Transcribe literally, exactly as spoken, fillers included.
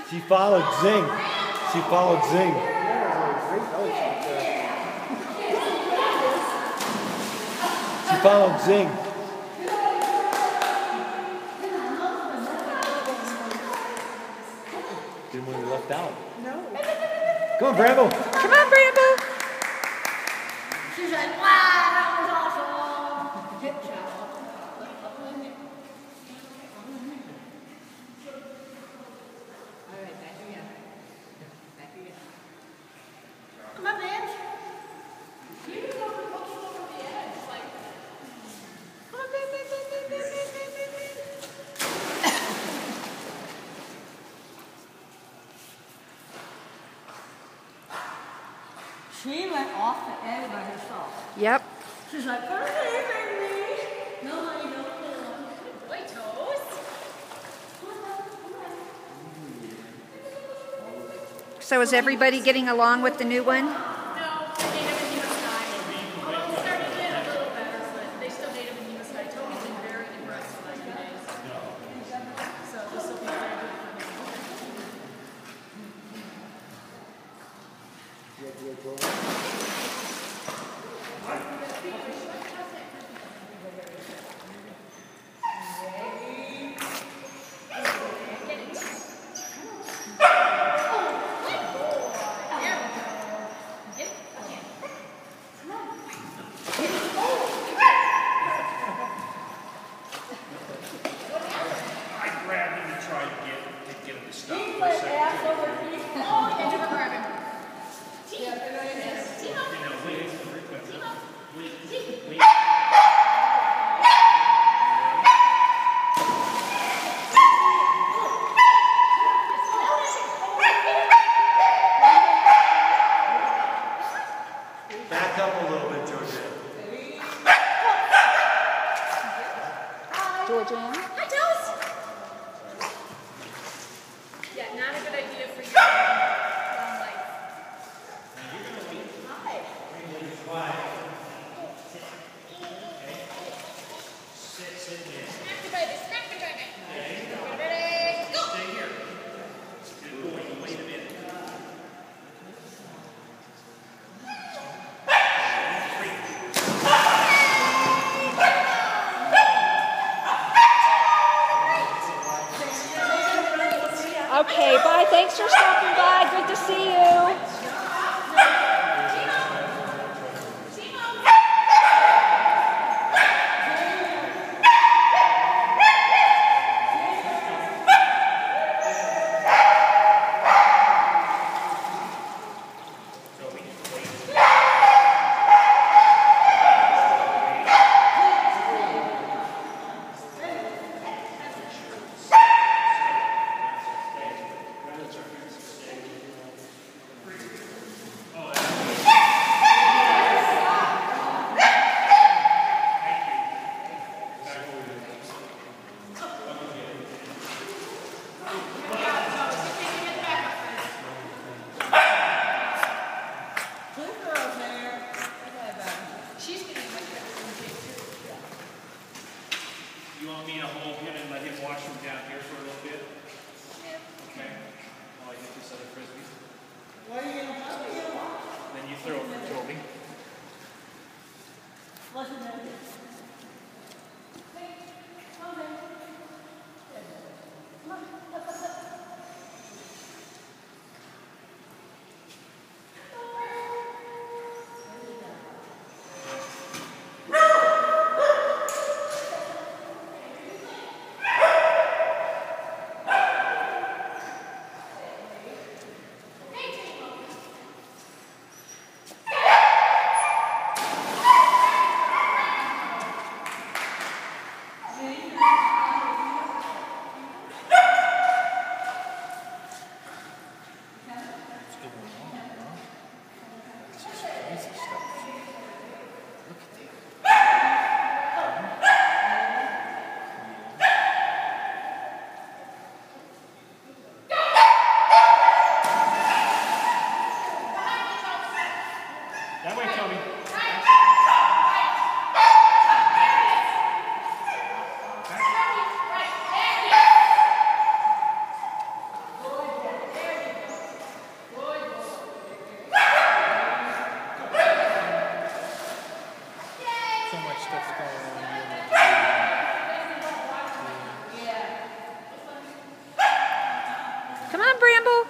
She followed Zing. She followed Zing. She followed Zing. Didn't want to be left out. No. Come on, Bramble. Come on, Bramble. She's like, wow, that was awesome. Hip shot. All right, back again. Back again. Come on, man. You can go over the edge. Like, come on, man, man, man, man, man, man, man, man. She went off the edge by herself. Yep. She's like, okay, baby. No, honey, no, no. Wait, toes. So is everybody getting along with the new one? No, they made him in Nemo style. Although we started to get a little better, but they still made him in Nemo style. Toby's been very impressed the last few days. So this will be very good for me. Back up a little bit, Georgia. Georgia? Hi, Toes. Yeah, not a good idea for you. Long life. Hi. Smack the baby, smack the baby. Ready, go. Stay here. Good boy, you wait a minute. Okay, bye. Thanks for stopping by. Good to see you. Come on, Bramble.